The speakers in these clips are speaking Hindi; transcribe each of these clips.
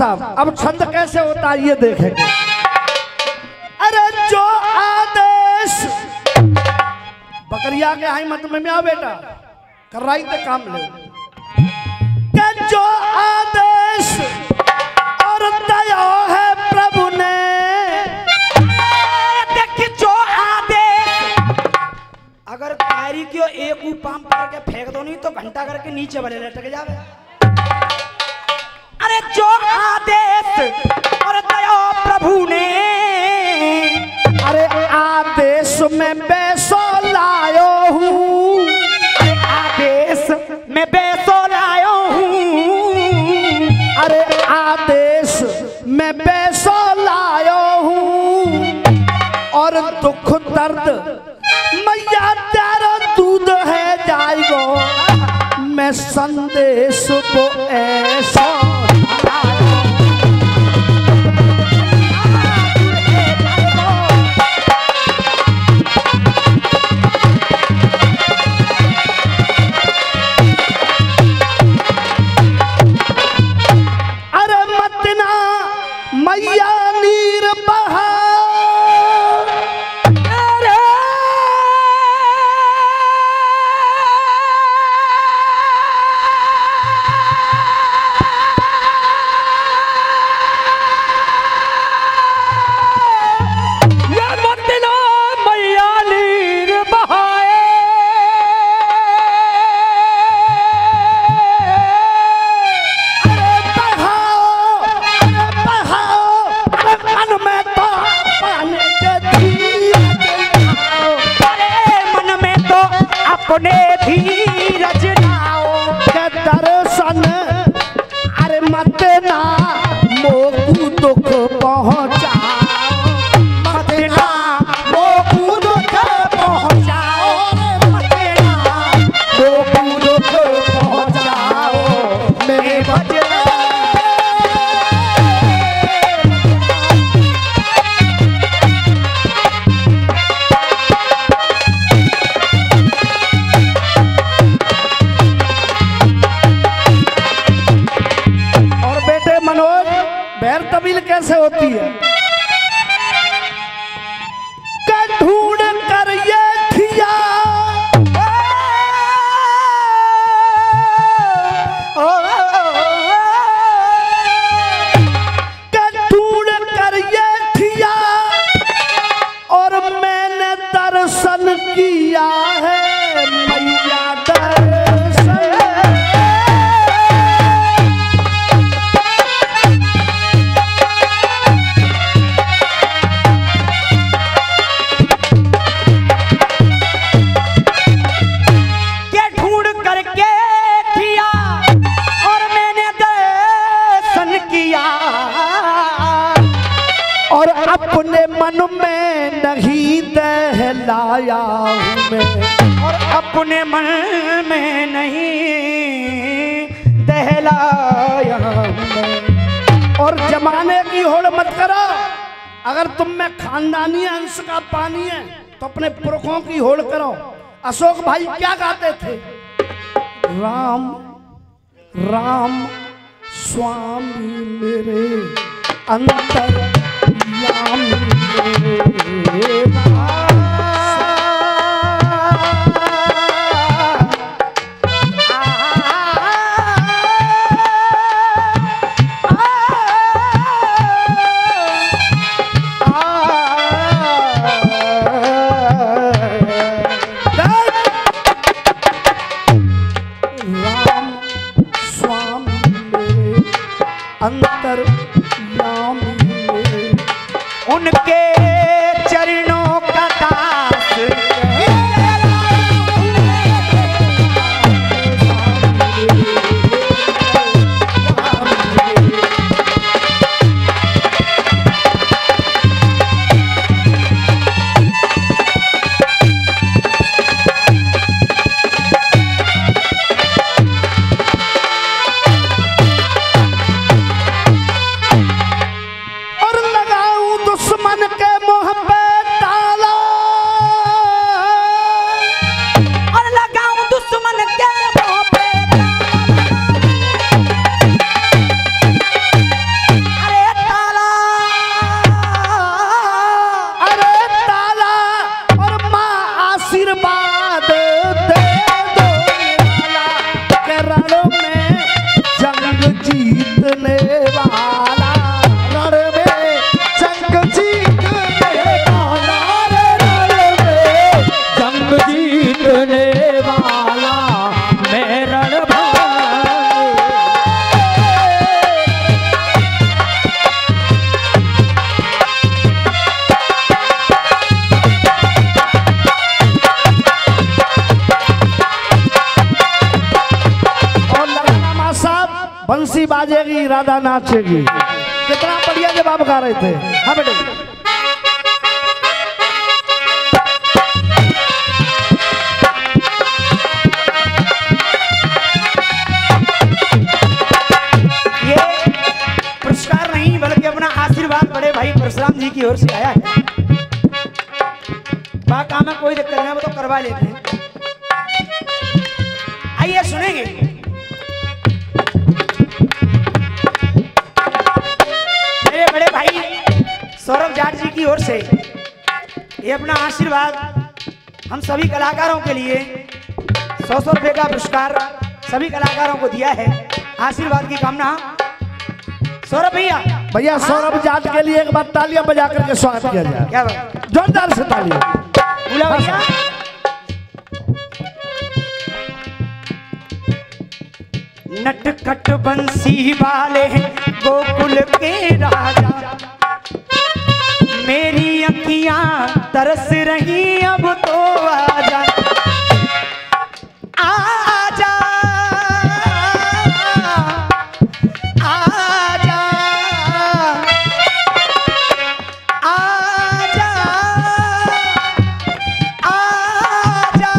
साहब अब छंद कैसे होता है ये देखेंगे। अरे जो आदेश बकरिया के हाई मत में आ बेटा कर रही थे काम ले कि जो आदेश और दया है प्रभु ने देख जो आदेश अगर तारी क्यों एक पंप करके फेंक दो नहीं तो घंटा करके नीचे वाले लटक जावे। अरे जो आदेश और दया प्रभु ने अरे आदेश में बेसो लायो हूँ आदेश में बेसो लायो हूँ अरे आदेश में बेसो लायो हूँ और दुख दर्द मैया तेरा दूध है जाएगो मैं संदेश को ऐसा अपने धीरज लाओ के दर्शन अरे मत ना मोकू दुख पहुँचाओ मत ना मोकू दुख पहुँचाओ मत ना मोकू दुख पहुँचाओ मेरे भजन कैसे होती है कि ढूंढ कर ये थिया कि ढूंढ कर ये थिया और मैंने दर्शन किया है मैया दर्शन अपने मन में नहीं दहलाया हूँ मैं और अपने मन में नहीं दहलाया मैं और जमाने की होड़ मत करो। अगर तुम में खानदानी अंश का पानी है तो अपने पुरखों की होड़ करो। अशोक भाई क्या गाते थे? राम राम स्वामी मेरे अंतर अंतर उनके चरणों का गावेगी राधा नाचेगी। कितना बढ़िया जवाब गा रहे थे। हाँ बेटे पुरस्कार नहीं बल्कि अपना आशीर्वाद बड़े भाई परशुराम जी की ओर से आया है। काम में कोई दिक्कत नहीं, वो तो करवा लेते हैं। आइए सुनेंगे। मेरे बड़े भाई सौरभ जाट जी की ओर से ये अपना आशीर्वाद हम सभी कलाकारों के लिए 100 रुपए का पुरस्कार सभी कलाकारों को दिया है। आशीर्वाद की कामना सौरभ भैया सौरभ जाट के लिए एक बार तालियां बजा करके स्वागत किया जाए। क्या बात, जोरदार से तालियां। भैया नटखट बंसी वाले गोकुल के राजा, मेरी अखियां तरस रही अब तो आजा आजा आजा आजा आजा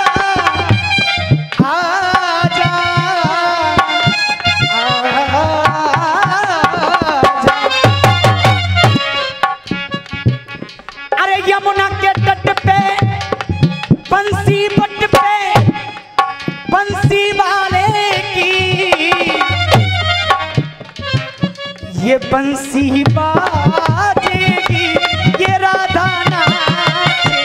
आजा अरे यमुना के तट पे बंसी पट पे बंसी वाले की ये बंसी बाजेगी ये राधा नाचेगी।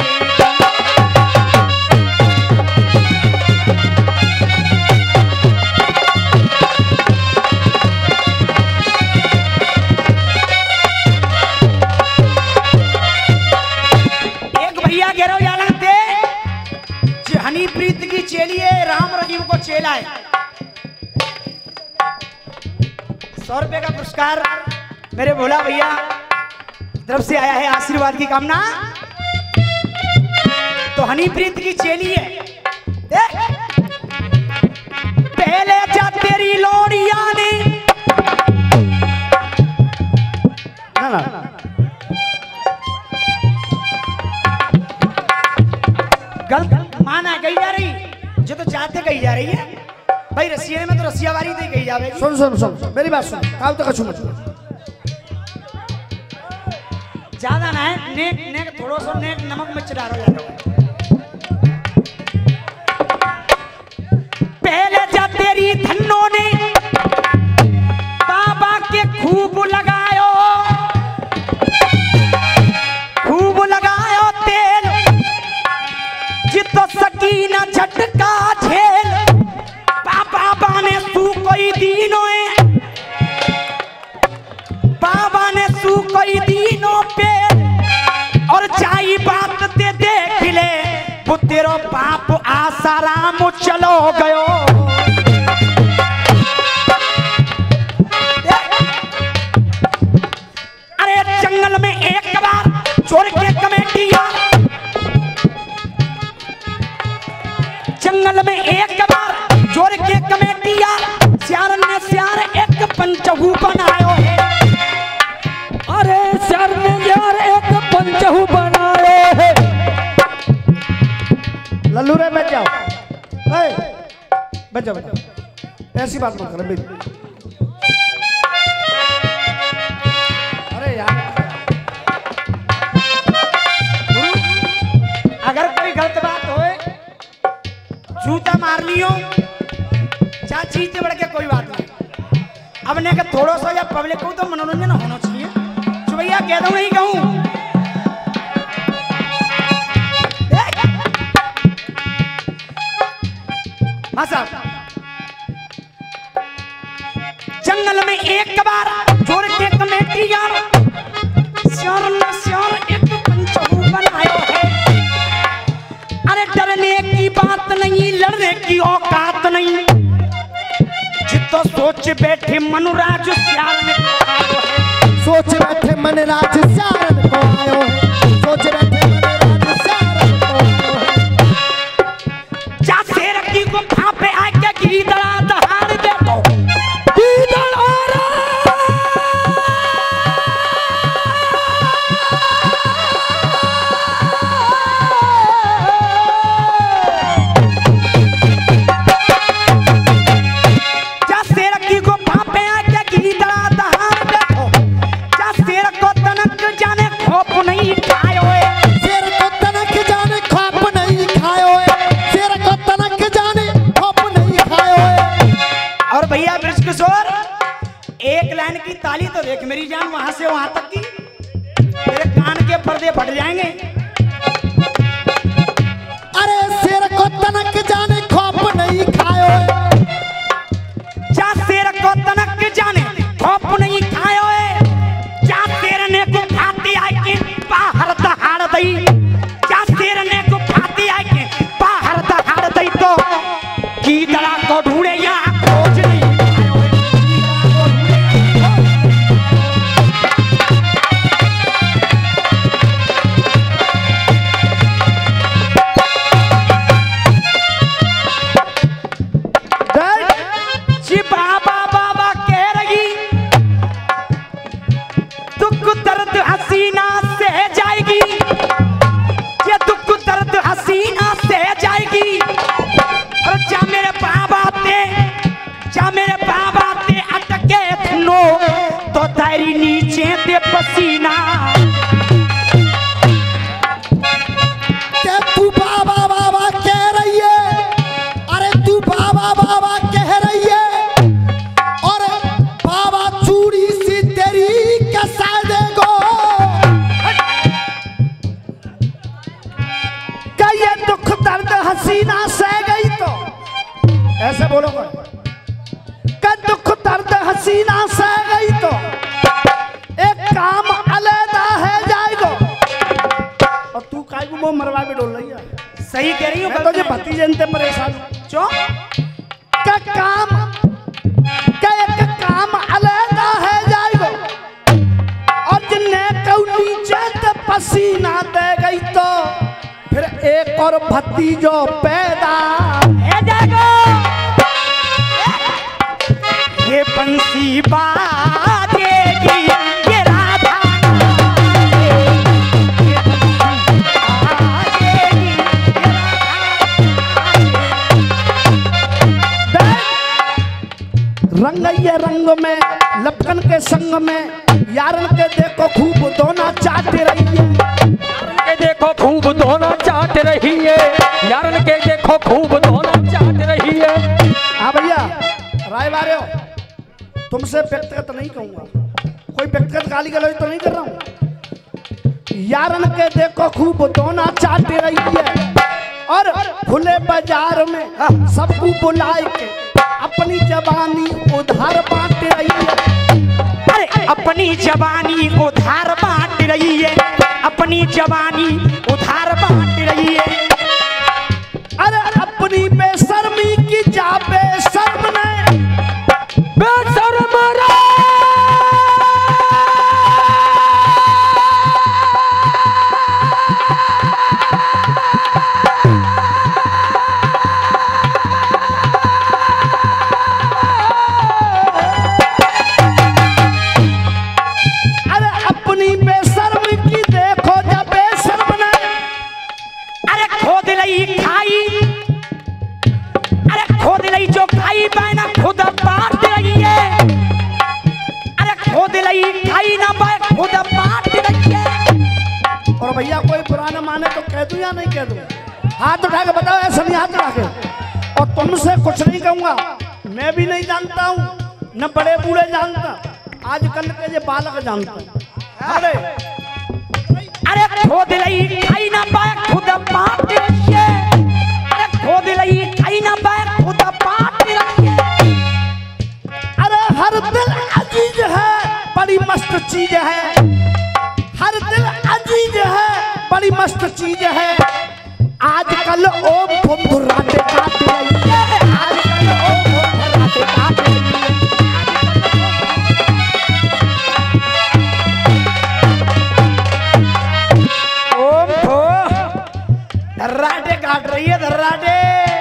एक भैया गेरो जालन थे हनी प्रीत की चेली है, राम रहीम को चेला है। 100 रुपए का पुरस्कार मेरे भोला भैया तरफ से आया है। आशीर्वाद की कामना तो हनी प्रीत की चेली है। पहले जा तेरी लोड़िया ने गलत माना गई जा रही जो तो चाहते कही जा रही है भाई। रसिया में तो रसिया वाली तो कही जाएगी। सुन सुन सुन मेरी बात सुन, काव तो कछु मत ज्यादा ना है, नेक नेक थोड़ा सा नेक नमक में चढ़ा रहा है। पहले जा तेरी धन्नों ने बाबा के खूब लगायो तेल जितो सकीना झटका झेल बाबा ने तू कोई दिनों बाबा ने तू कोई दिनों पे और चाई बात ते देख ले वो तेरो बाप आसाराम चलो गयो। अरे जंगल में एक बार चोर के कमेटिया जंगल में एक बार जोर के कमेटिया श्यार ने श्यार एक पंचहू बनायो है। अरे श्यार ने श्यार एक पंचहू बनायो है। लल्लू रे बैठ जाओ, बैठ जाओ, ऐसी बात मत कर। अरे यार अगर कोई गलत बात होए जूता मार लियो चाची से बढ़ के कोई बात नहीं। अब ने का थोड़ा सा या पब्लिक को तो मनोरंजन होना चाहिए। जो भैया कह दो नहीं कहूं जंगल में एक बार जोर के कमेटिया श्यार ने श्यार एक पंचहू बनायो है। अरे डरने की बात नहीं लड़ने की औकात नहीं जितो सोच बैठे मनुराज श्यार ने सोच बैठे मनराज श्यार को आयो है। सोच बैठे मनराज श्यार को आयो है। जा शेर की गुफा पे आके गीदड़ा दहाड़ देखो गीदड़ा से वहां तक की तेरे कान के पर्दे फट जाएंगे। अरे शेर को तनक जाने खौफ नहीं खायो, जा शेर को तनक जाने खौफ नहीं खायो है, जा शेर ने को खाती आई के बाहर दहाड़ दई, जा शेर ने को खाती आई के बाहर दहाड़ दई तो की दड़ा को ढूंढे यहाँ खोज नहीं खायो है। जी बाबा बाबा कह रही दुख दर्द हसीना सह जाएगी, ये दुख दर्द हसीना सह जाएगी। और जा मेरे बाबा ते अटके थनो तो तेरी नीचे दे पसीना। के तू बाबा बाबा कह रही है, अरे तू बाबा बाबा कह रही है, और बाबा चूड़ी सी तेरी कैसा देगो। क्या ये दुख दर्द हसीना सह गई तो ऐसे बोलोगे, क्या दुख दर्द हसीना सह गई तो एक काम अलहदा है जाएगो। और तू काय को वो मरवा में डोल रही है। सही कह रही हूँ। मैं तो जो भतीजे इनते परेशान क्यों? क्या काम, क्या एक काम अलहदा है जाएगो। और जिन्हें कऊ नीचे ते पसीना दे गई तो फिर एक और भतीजो पैदा है जाएगा। ये बंसी बाजेगी, ये राधा ये बाजेगी, ये रंग ये रंग में लपकन के संग में यारन के देखो खूब दोना चाट रही है। यारन के देखो खूब दोनों चाट रही है, यारन के देखो खूब दोनों चाट रही है। हाँ भैया राय बारे हो, तुमसे व्यक्तिगत नहीं कहूंगा, कोई व्यक्तिगत गाली गलौज तो नहीं कर रहा हूँ। यारन के देखो खूब दोना चाट रही है और खुले बाजार में सबको बुलाए के अपनी जवानी उधार बांट रही है। अरे अपनी जवानी उधार बांट रही है, अपनी जवानी उधार बांट रही है। अरे अपनी बेशर्मी की जा बेशर्म ने बेशर्म रे अरे अपनी बेशर्मी की देखो जा बेशर्म ने अरे खोद लई खाई, अरे खोद लई जो खाई बैना खुद बांट रही है। अरे खोद लई खाई ना बै खुद बांट रही है। और भैया कोई पुराना माने तो कह दूं या नहीं कह दूं? हाथ उठा के बताओ, ऐसा नहीं हाथ उठा के। और तुमसे कुछ नहीं कहूंगा, मैं भी नहीं जानता हूँ, न बड़े बूढ़े जानता, आजकल के ये बालक जानता। अरे अरे खोद लई खाई ना बै खुद बांट रही है। अरे खोद लई खाई ना बै खुद बांट रही है। अरे हर दिल अजीज है, बड़ी मस्त चीज है, हर दिल अजीज है, बड़ी मस्त चीज है। आजकल ओम फुंधुराते काट रही है, आजकल ओम फुंधुराते काट रही है। ओम भो धर्राटे काट रही है, धर्राटे।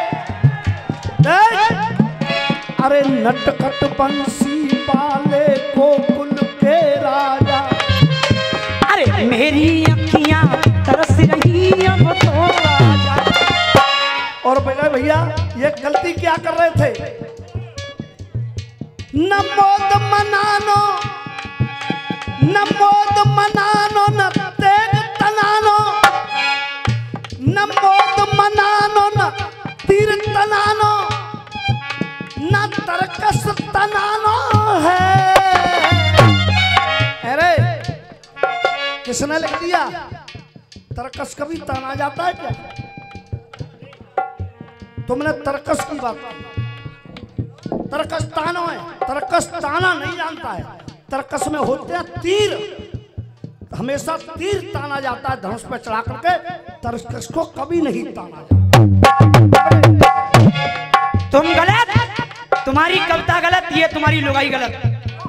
अरे नटखट बंसी वाले गोकुल के राजा। अरे मेरी अखियां तरस रही अब तो राजा। और भैया ये गलती क्या कर रहे थे? नमोद मनानो, नमोद मनानो, न तेग तनानो, नमोद मनानो, न तीर तनानो, न तरकस तनानो है। अरे किसने लिख दिया? तरकस कभी ताना जाता है क्या? तुमने तरकस की बात की। तरकस ताना है, तरकस ताना नहीं जानता है। तरकस में होते हैं तीर, हमेशा तीर ताना जाता है धनुष पर चढ़ा करके, तरकस को कभी नहीं ताना जाता। तुम गलत, तुम्हारी कविता गलत, ये तुम्हारी लुगाई गलत।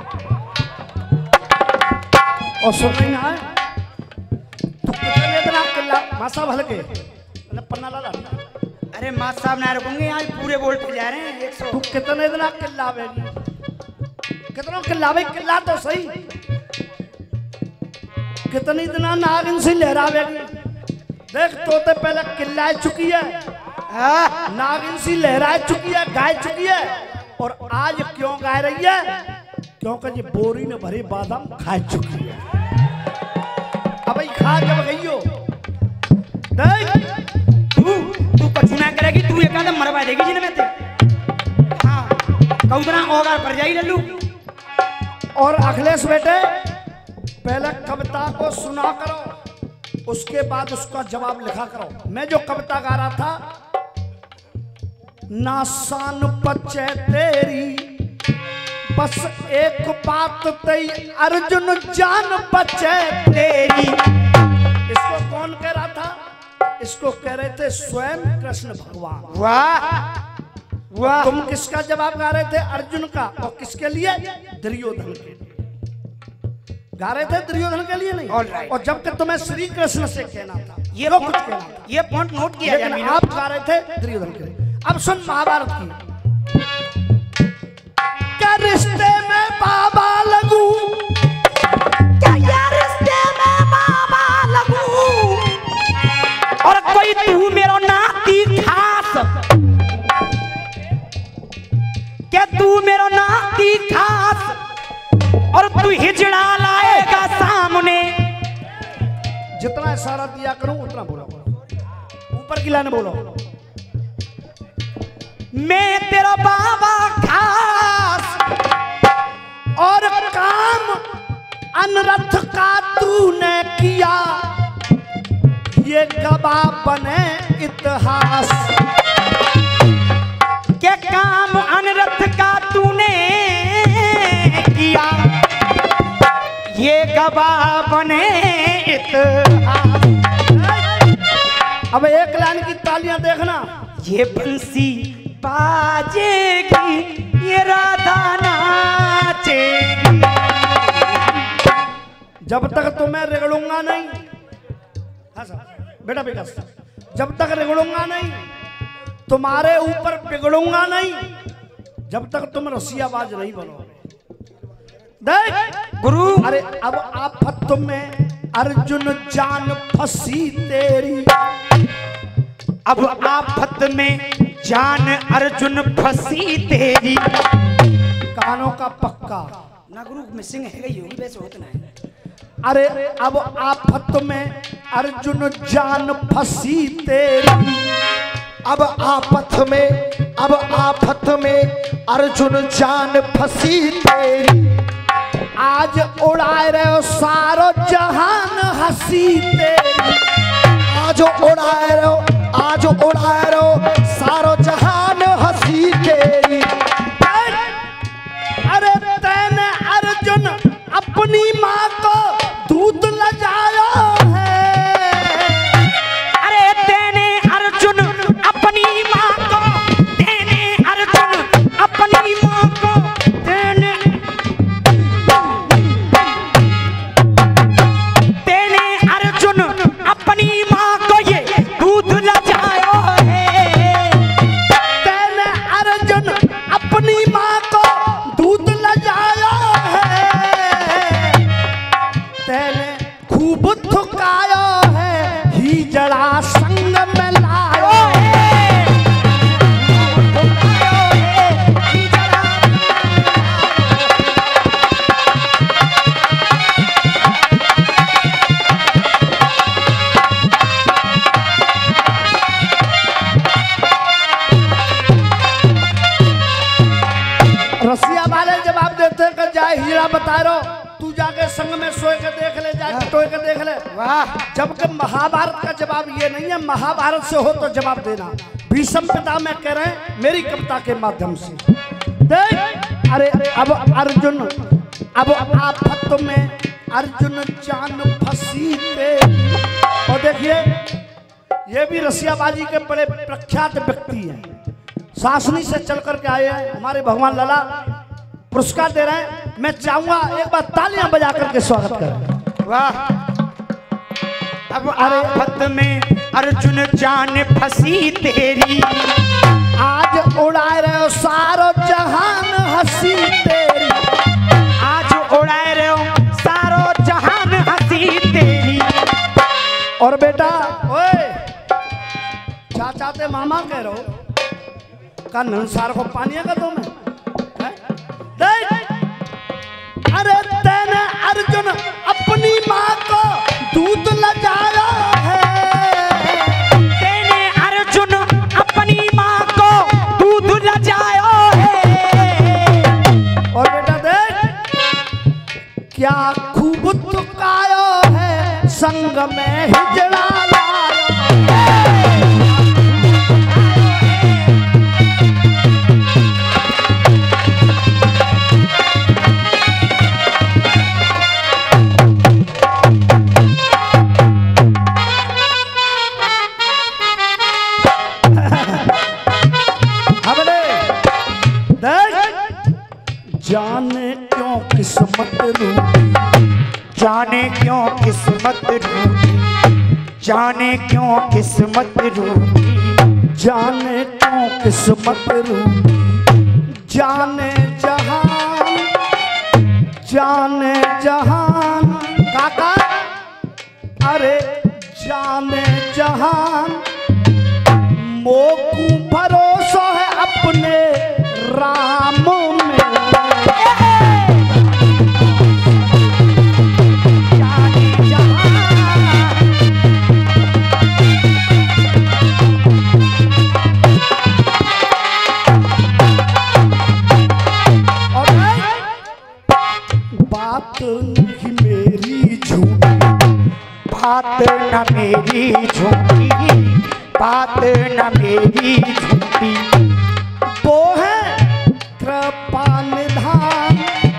और सुन नहीं आए तो कितने दिन किला मासा भल के पन्ना ला। अरे माँ साहब ना रुकेंगे, आज पूरे बोल पे जा रहे हैं 100। तू कितने दिन किला आवेगी? कितनों किला आवे? किला तो सही, कितनी दिन नागिन सी लहरावेगी? देख तोते पहले किला चुकी है, नागिन सी लहरा चुकी है, गाय चुकी है। और आज क्यों गाय रही है? क्योंकि ये बोरी ने भरी बादाम खा चुकी है। अब खा जब गई हो तू कछु ना करेगी, तू एक आदम मरवा देगी जिनमें ते। हाँ कौदना होगा पर जाई लल्लू। और अखिलेश बेटे पहले कविता को सुना करो, उसके बाद उसका जवाब लिखा करो। मैं जो कविता गा रहा था, नासान पचे तेरी बस एक बात तई अर्जुन जान बचे तेरी। इसको कौन कह रहा था? इसको कह रहे थे स्वयं कृष्ण भगवान। वाह वाह। तुम किसका जवाब गा रहे थे? अर्जुन का। और किसके लिए? दुर्योधन के लिए गा रहे थे, दुर्योधन के लिए नहीं। और जबकि तुम्हें श्री कृष्ण से कहना था, ये कुछ कहना था, ये पॉइंट नोट किया लेकिन आप गा रहे थे दुर्योधन के लिए। अब सुन महाभारत की। क्या रिश्ते में बाबा लगू, क्या रिश्ते में बाबा लगू, और कोई तू मेरो नाती खास, क्या तू मेरो नाती खास, और तू हिजड़ा लाएगा सामने। जितना इशारा दिया करूं उतना बोलो, ऊपर की लाइन बोलो। मैं तेरा बाबा खास, और काम अनरथ का तूने किया, ये गवाह बने इतिहास। क्या काम अनरथ का तूने किया, ये गवाह बने इतिहास। अब एक लाइन की तालियां देखना। ये बंसी बाजेगी, ये राधा नाचेगी। जब तक तुम्हें रगड़ूंगा नहीं, हाँ साहब बेटा विकास, जब तक रगड़ूंगा नहीं, तुम्हारे ऊपर बिगड़ूंगा नहीं, जब तक तुम रसियाबाज नहीं बनोगे। देख गुरु, अरे अब आफत में अर्जुन जान फंसी तेरी, अब आफत में जान अर्जुन फंसी तेरी। कानों का पक्का ना गुरु मिसिंग है गई होगी, वैसे होता है। अरे अब आफत में अर्जुन जान फंसी तेरी, अब आफत में अर्जुन जान फंसी तेरी। आज उड़ाए रहे हो सारो जहान हंसी तेरी, आज उड़ाए रहो सारो जहान हंसी तेरी। अरे तैने अर्जुन अपनी माँ को दूध लजाया है, अरे तेने अर्जुन अपनी माँ को, तेने अर्जुन अपनी माँ को, तेने अर्जुन अपनी माँ को ये दूध लजाया है। बता रहा हूं, तू जाके संग में सोए के देख ले, जाके टोए के देख ले। वाह जबकि महाभारत का जवाब ये नहीं है, महाभारत से हो तो जवाब देना। भीष्म पिता में कह रहे हैं मेरी कविता के माध्यम से देख। अरे अब अर्जुन, अब आफत में अर्जुन जान फंसी तेरी। और देखिए ये भी रसियाबाजी के बड़े प्रख्यात व्यक्ति हैं, सासनी से चल करके आए हैं, हमारे भगवान लला पुरस्कार दे रहे हैं। मैं चाहूंगा एक बार तालियां बजा करके स्वागत करें। वाह। अब आफत में अर्जुन जान फंसी तेरी, आज उड़ाए रहे हो सारो जहान हंसी तेरी, आज उड़ाए रहे हो सारो जहान हंसी तेरी। और बेटा ओए चाचा ते मामा कह रहे हो का नंसार को पानी का तुम अरे तेने अर्जुन अपनी माँ को दूध लजाया है, तेने अर्जुन अपनी माँ को दूध लजाया है। और बेटा देख क्या खूब तुकायो है, संग में हिजड़ा लाया। जाने क्यों किस्मत रूठी, जाने क्यों किस्मत रूठी, जाने क्यों किस्मत रूठी, जाने क्यों किस्मत रूठी, जाने जहान, जाने जहान काका, अरे जाने जहान मोकू भरोसा है अपने राम में। बात नहीं मेरी झूठी, बात न मेरी झूठी, बात न मेरी झूठी। वो है कृपा निधान,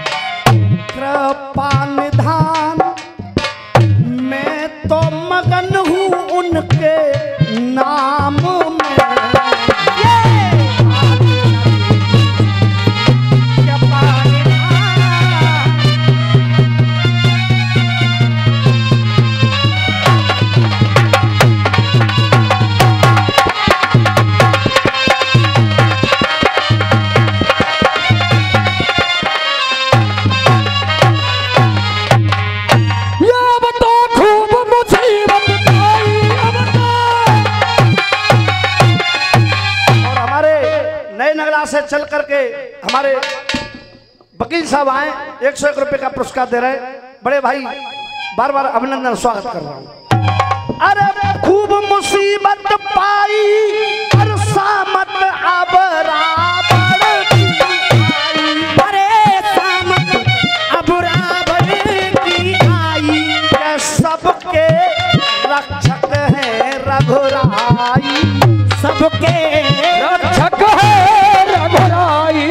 कृपा निधान, मैं तो मगन हूँ उनके नाम में। से चल करके हमारे वकील साहब आए, 101 रुपए का पुरस्कार दे रहे हैं। बड़े भाई बार बार अभिनंदन स्वागत कर रहा हूँ। अरे खूब मुसीबत पाई और सामत अब रावण की आई, अरे सामत अब रावण की आई। ये सबके रक्षक है रघुराई, सबके रक्षक है रघुराई,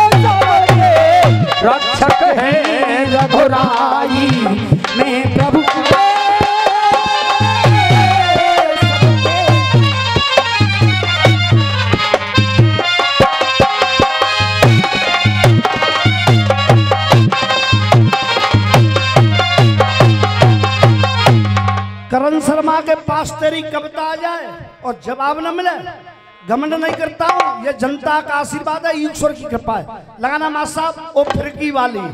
रक्षक है रघुराई में प्रभु करण शर्मा के पास तेरी कविता आ जाए और जवाब न मिले, घमंड नहीं करता हूँ, ये जनता का आशीर्वाद है, ईश्वर की कृपा है। लगाना मां साहब वो फिरकी वाली।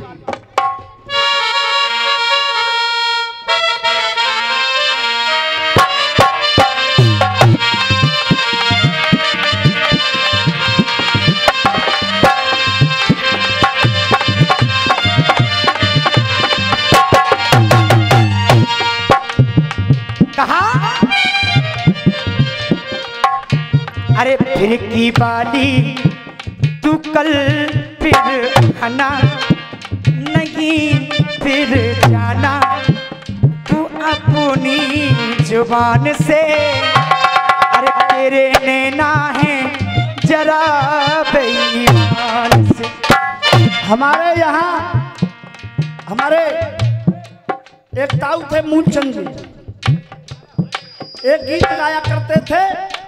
अरे फिर की बाली तू कल फिर हना नहीं फिर जाना तू अपनी जुबान से। अरे तेरे नैना है जरा बेईमान से। हमारे यहाँ हमारे एक ताऊ थे मूलचंद जी, एक गीत गाया करते थे,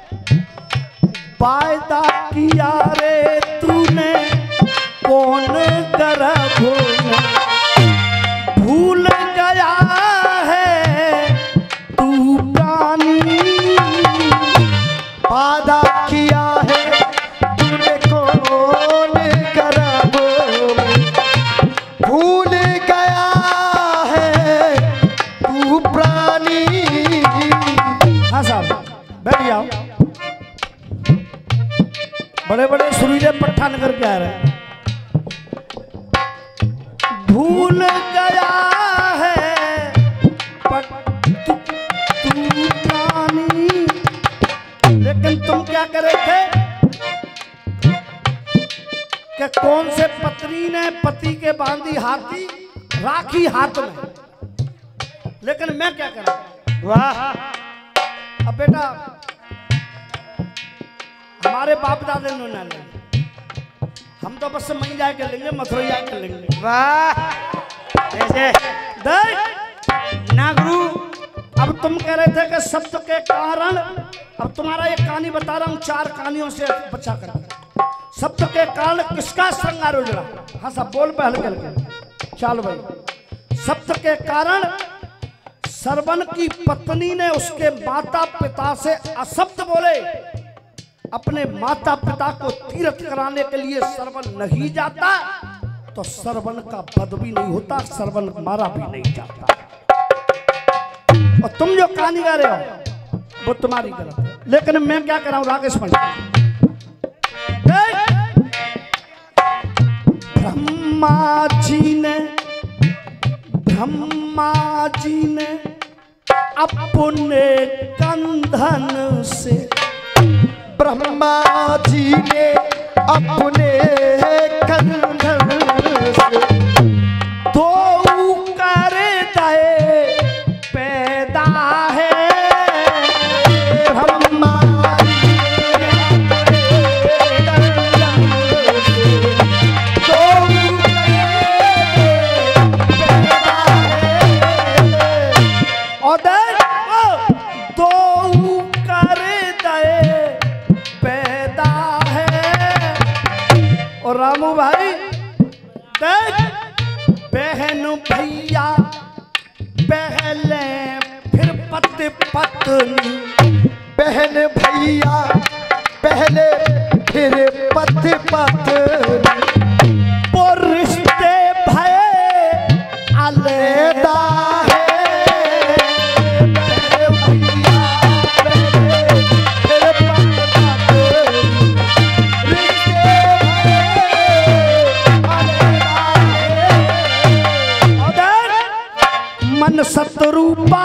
वायदा किया रे तूने कौन कर भूल गया है तू प्राणी। वादा किया है तूने कौन कर भूल गया है तू प्राणी। हाँ साहब बैठ जाओ, बड़े बड़े सुरीले पठान करके आ रहे हैं। भूल गया है तू प्राणी, लेकिन तुम क्या करे थे कि कौन से पत्नी ने पति के बांधी हाथी राखी हाथ में, लेकिन मैं क्या करा। वाह, अब बेटा हमारे बाप दादे ने हम तो बस मई जाके लेंगे, मथुरा जाके लेंगे। वाह ऐसे ना गुरु, अब तुम कह रहे थे कि शब्द के कारण, अब तुम्हारा एक कहानी बता रहा हूँ, 4 कहानियों से बचा कर। शब्द के कारण किसका श्रृंगार उजड़ा। हाँ सब बोल पे हल्के हल्के चाल भाई। शब्द के कारण सरवन की पत्नी ने उसके माता पिता से अशब्द बोले। अपने माता पिता को तीर्थ कराने के लिए सरवन नहीं जाता तो सरवन का वध भी नहीं होता, सरवन मारा भी नहीं जाता। और तुम जो कहानी गा रहे हो वो तुम्हारी गलत है, लेकिन मैं क्या कर रहा हूं राकेश पंडित। ब्रह्मा जी ने अपने कंधन से, ब्रह्मा जी ने अपने कंधन से दो कर दे पैदा है। ब्रह्मा रामू भाई देख, बहन भैया पहले फिर पति पत्नी, बहन भैया पहले फिर पति पत्नी, वो रिश्ते भय अलैदा है। मन सतरूपा,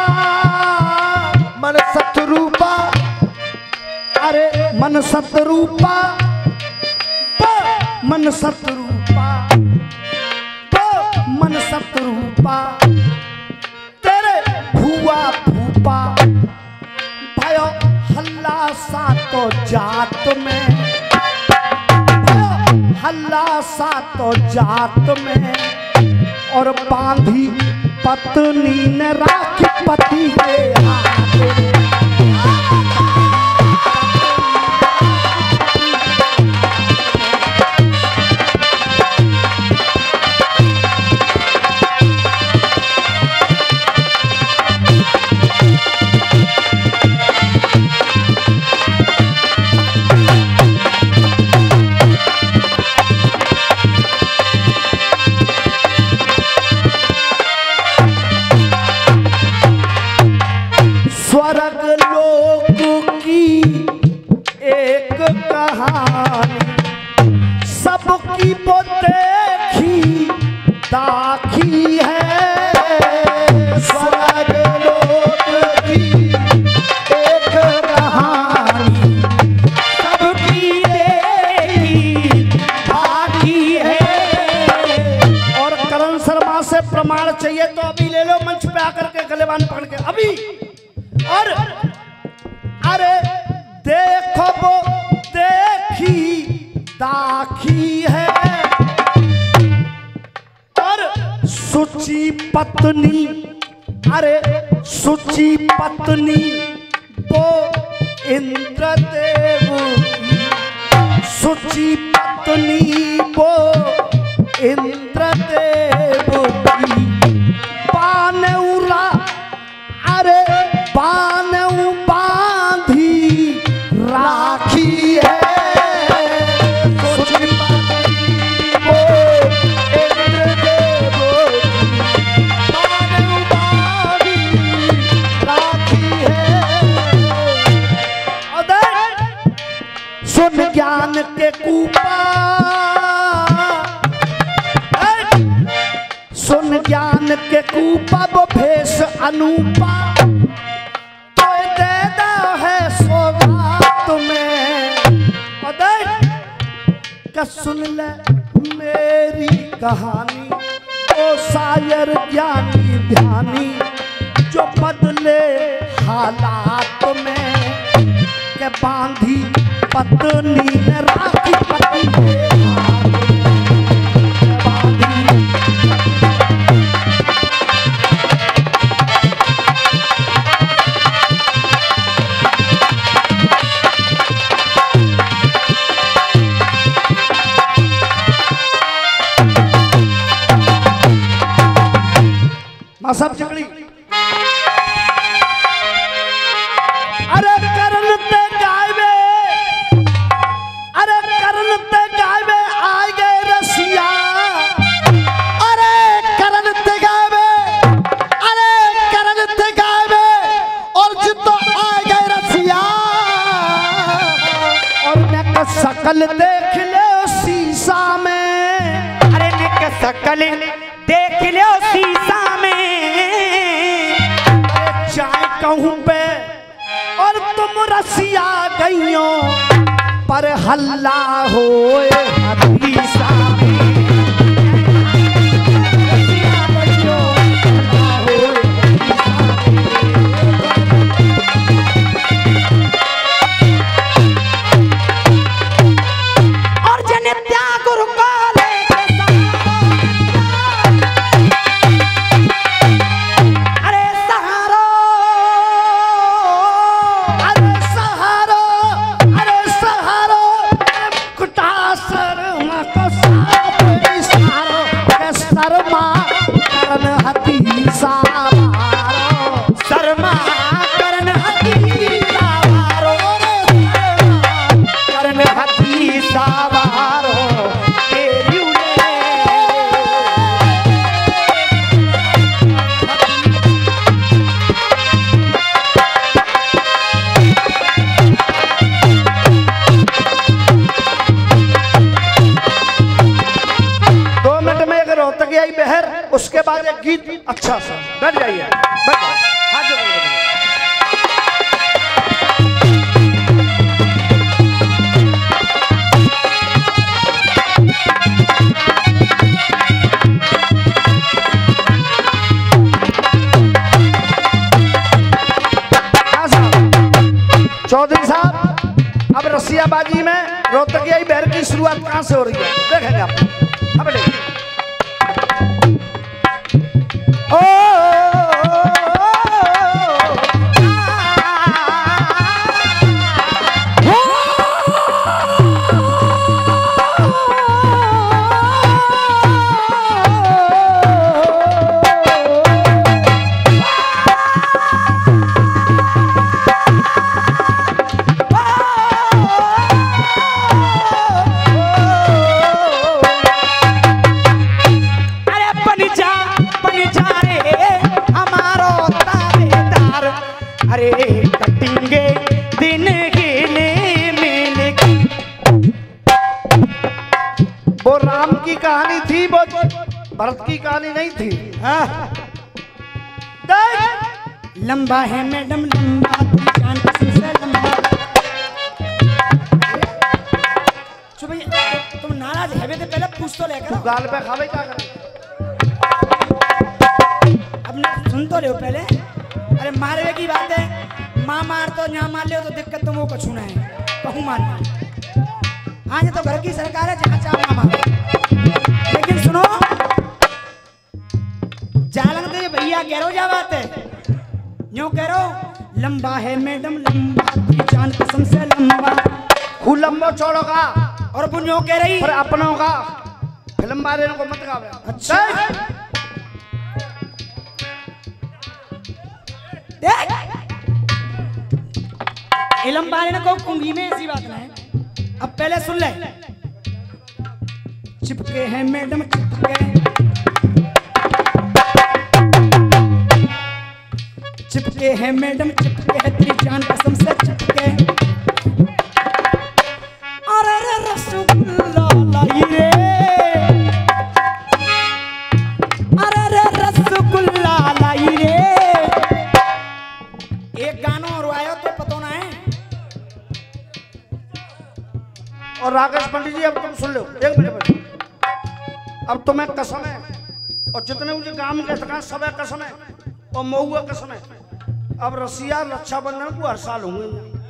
मन सतरूपा, अरे मन सतरूपा, मन सतरूपा, मन सतरूपा, तेरे भुआ भूपा भयो हल्ला सा तो जात में, हल्ला सा तो जात में, और बांधी पत्नी ने राखी पति के हाथ में। स्वर्ग लोक की एक कहानी सबकी वो देखी दाखी है। स्वर्ग लोक की एक कहानी सबकी देखी दाखी है, और तो अभी ले लो मंच पे आकर के गलेबान पकड़ के अभी। और अरे देखो वो देखी दाखी है और सुची पत्नी, अरे सुची पत्नी वो इंद्रदेव की, सुची पत्नी वो इंद्रदेव की, बानउरा अरे बानऊ बांधी राखी है, सुची पत्नी वो इंद्रदेव की, बानऊ बांधी राखी है। सुन ज्ञान के कूपा, सुन ज्ञान के कूपा वो भेष अनूपा, तो दे दो है सौगात में। का सुन ले मेरी कहानी ओ शायर ज्ञानी ध्यानी, जो बदले हालात में के बांधी पत्नी ने राखी पति के हाथ में बांधी। मां सब चिकड़ी अरे करन ते गावे, अरे करन ते गावे आ गए रसिया, अरे करन ते गावे, अरे करन ते गावे और जितो आ गए रसिया। और मैं का शकल देख ले शीशा में, अरे मैं का शकल देख लो शीशा में, चाय कहूं पे और तुम रसिया गईयो पर हल्ला होए हदीसा में, रसिया गईयो हल्ला होए और जन त्याग रुकाले अरे सहारो, अरे सहारो, अरे सहारो कुटासर मां को साप इशारो के शर्मा करन हदीसा मारो, शर्मा करन हदीसा वारो रे, करन हदीसा वारो तेरी उड़े। दो मिनट में अगर रोहतक आई बहर, उसके बाद एक गीत अच्छा सा। बैठ जाइए, बैठ जाइए। हाथ जोड़ के बैठिए। हाँ साहब, चौधरी साहब अब रसियाबाजी में रोहतकियाई बहर की शुरुआत कहाँ से हो रही है देखेंगे आप। अब देखिए। ओ कटेंगे दिन गिने मिल। वो राम की कहानी थी, वो भरत की कहानी नहीं थी। हाँ लंबा है मैडम लंबा, जान किसी से लंबा। तुम नाराज है तो पहले पूछ तो लेकर गाल पे खावे क्या कर सुन तो रहे हो पहले। अरे मारवे की बात है, माँ मार तो यहाँ मार ले तो दिक्कत तो वो कछू ना है, कहूँ मारना। आज तो घर की सरकार है, जहाँ चाहो वहाँ मारो। लेकिन सुनो, जालंग दे भैया कह रहो जा बात है, यूं कह रहो लंबा है मैडम लंबा, जान कसम से लंबा, खूब लंबो चौड़ो का और वो यूं कह रही पर अपनों का फिल्म वाले को मत गावे। अच्छा देख इलम बारे ने को कुंगी में ऐसी बात ना है। अब पहले सुन ले, चिपके हैं मैडम चिपके, चिपके हैं मैडम चिपके है तेरी जान कसम से चिपके। अरे रे रसगुल्ला लाई रे, अरे रे रसगुल्ला लाई रे। एक गाना और आयो तो पता ना है। और राकेश पंडित जी अब तुम सुन लो, एक मिनट। अब तुम्हें कसम है और जितने मुझे काम के थका सब है कसम है और महुआ कसम है। अब रसिया रक्षाबंधन को हर साल होंगे।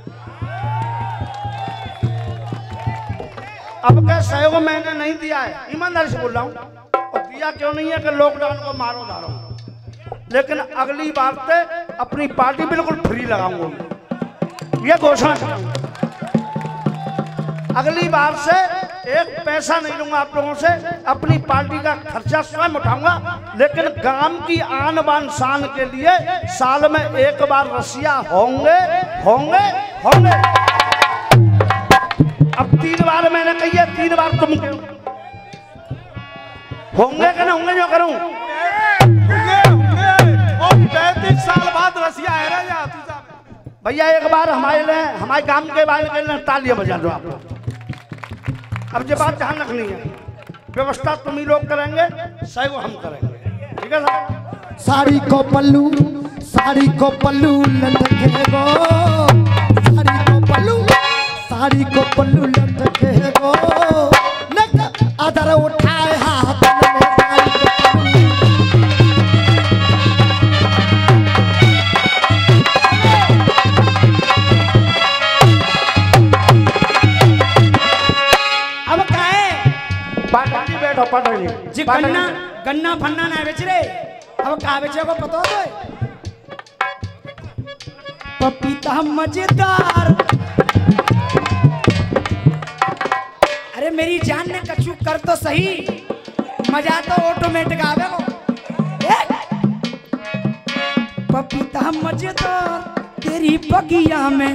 अब क्या सहयोग मैंने नहीं दिया है, ईमानदारी से बोल रहा हूँ। और दिया क्यों नहीं है कि लॉकडाउन को मारो धारो, लेकिन अगली बार से अपनी पार्टी बिल्कुल फ्री लगाऊंगा, ये घोषणा करूंगा। अगली बार से एक पैसा नहीं लूंगा आप लोगों से, अपनी पार्टी का खर्चा स्वयं उठाऊंगा, लेकिन गांव की आन बान शान के लिए साल में एक बार रसिया होंगे होंगे होंगे। अब 3 बार मैंने कही है, 3 बार तुम क्यों होंगे कि नहीं होंगे? जो करूं 35 साल बाद रसिया है ना भैया, एक बार हमारे काम के बारे में तालियां बजा दो आप लोग। अब ये बात ध्यान रखनी है, व्यवस्था तुम ही लोग करेंगे, सहयोग हम करेंगे, ठीक है साहब? साड़ी को पल्लू लटके गो, साड़ी को पल्लू लटके गो, अदर उठाए हाथ में साड़ी को पल्लू। अब क्या है पार्टी बैठो पढ़ जी, गन्ना फन्ना ना बेच रे। अब क्या बेचे को पता हो तो? पपीता मजेदार। अरे मेरी जान ने कछु कर तो सही, मजा तो ऑटोमेटिक आवे को। पपीता मजेदार तेरी बगिया में,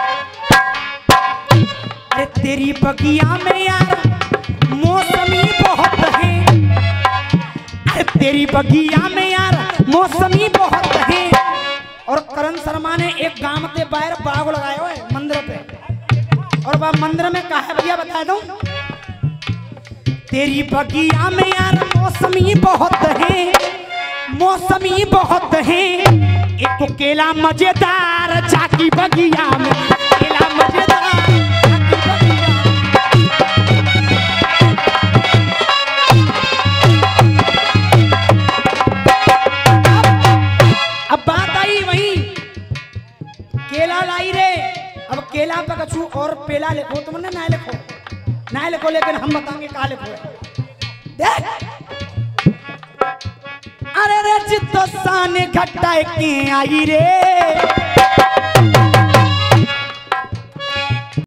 अरे तेरी बगिया में यार मौसमी बहुत है, अरे तेरी बगिया में यार मौसमी बहुत है। और करण शर्मा ने एक गांव के बाहर बाग लगाया हुआ है मंदिर पे, और वह मंदिर में कहा है भैया बता दूं, तेरी बगिया में यार मौसमी बहुत है, मौसमी बहुत है। एक तो केला मजेदार जाकी बगिया में, केला मजेदार जाकी बगिया में। अब बात आई वही, केला लाई रे। अब केला पे कछु और पेला लिखो, तुमने ना लिखो, लेकिन हम बताएंगे कहा लिखो। देख अरे रे चित्तो सान घटा के आई रे,